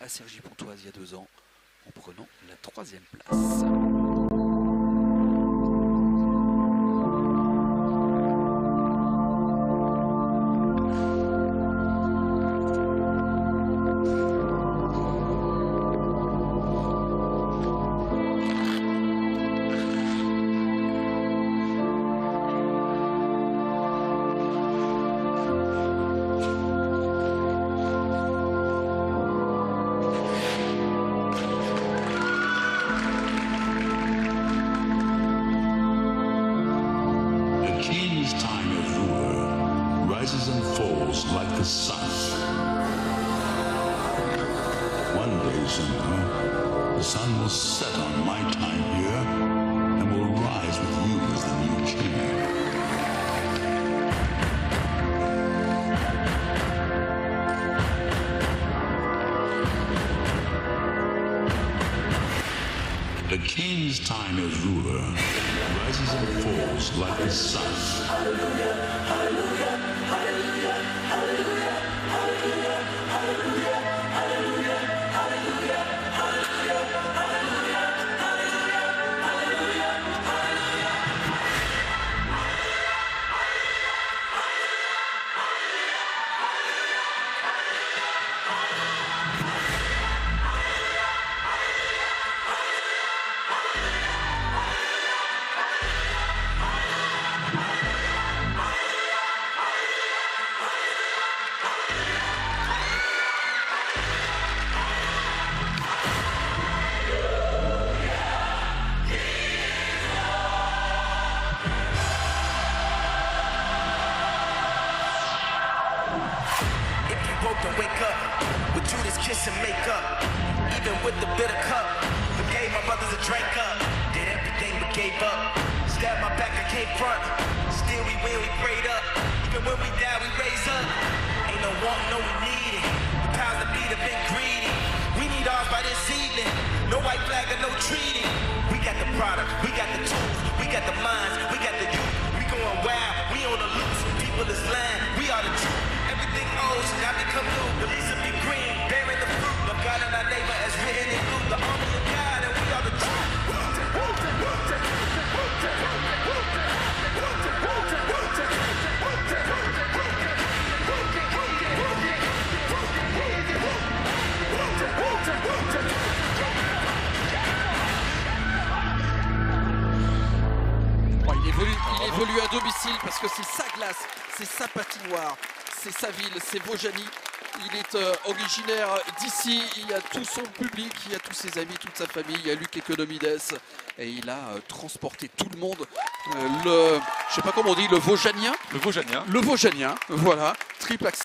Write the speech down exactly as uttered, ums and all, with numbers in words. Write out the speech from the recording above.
à Cergy-Pontoise il y a deux ans en prenant la troisième place. Rises and falls like the sun. One day soon, the sun will set on my time here and will rise with you as the new king. The king's time as ruler rises and falls like the sun. Hallelujah, hallelujah, hallelujah, hallelujah, hallelujah, hallelujah, hallelujah, hallelujah, hallelujah, hallelujah, hallelujah, to wake up with Judas kiss and make up. Even with the bitter cup, forgave my brothers a drink up. Did everything but gave up. Stabbed my back, I came front. Still we win, we prayed up. Even when we die, we raise up. Ain't no want, no we need it. The powers that be have been greedy. We need ours by this evening. No white flag or no treaty. We got the product, we got the tools, we got the minds, we got the youth. We going wild, we on the loose. People is lying, we are the truth. Everything old should not become new. The leaves will be green, bearing the fruit of God and our neighbor as written in blue. The army of God and we are the truth. Oh, il évolue, il évolue à domicile parce que c'est sa glace, c'est sa patinoire, c'est sa ville, c'est Vaujany. Il est euh, originaire d'ici, il y a tout son public, il y a tous ses amis, toute sa famille, il y a Luc Economides et il a euh, transporté tout le monde. Euh, le, je sais pas comment on dit, le Vaujanien. Le Vaujanien. Le Vaujanien, voilà, triple